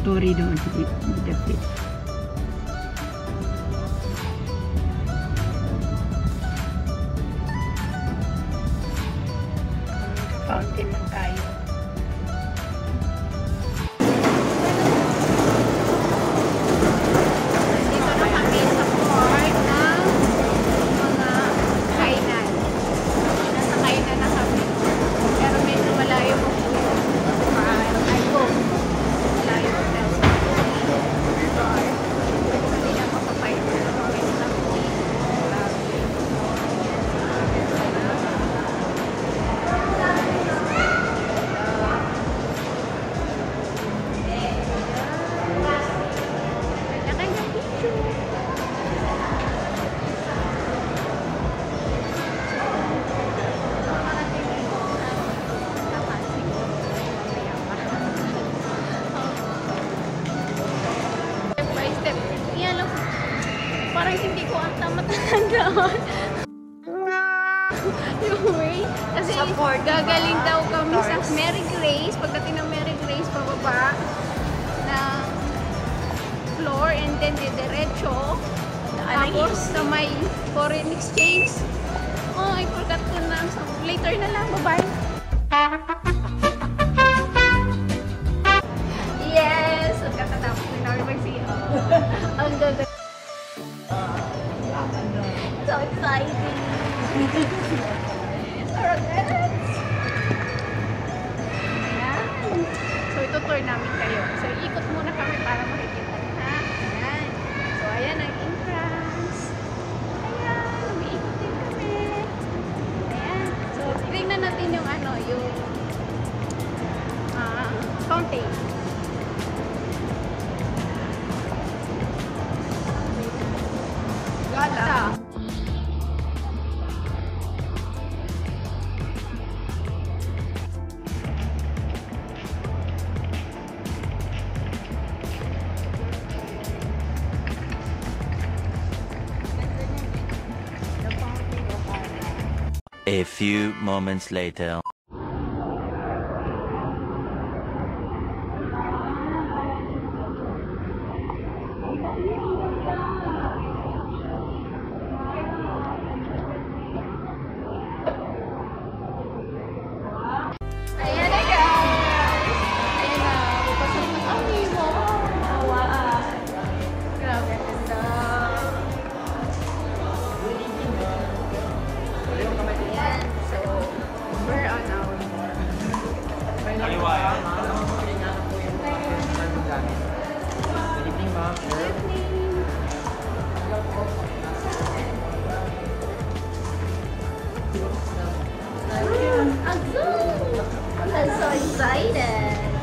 tuturi doon sa dapit. Fountain lang tayo. Dito na kami sa part ng mga kainan. Nasa kainan na kami. Pero medyo malayo po po yun. Ay po. Malayo po tayo sa bar. Hindi na makapainan. Parang hindi ko ata matandaan yung way. Kasi gagaling daw kami sa Mary Grace. Pagdating ng Mary Grace, pababa na floor and then diretso. Tapos sa may foreign exchange. Oh, I forgot ko na. So, later na lang. Bye-bye. Yes! Katatapos na namin mag-CR. Ang ganda. So exciting! Alright! Ayan. So itutour namin kayo. So ikot muna kami para makikita. Ha? Ayan. So ayan ang entrance. Ayan. Umiikot din kami. Ayan. So tingnan natin yung ano, yung fountain. Gala. A few moments later. Ayan na guys! Ayan na, papasok na kami. Wow! Grabe, ganda. Ayan, so we're on our I'm so excited.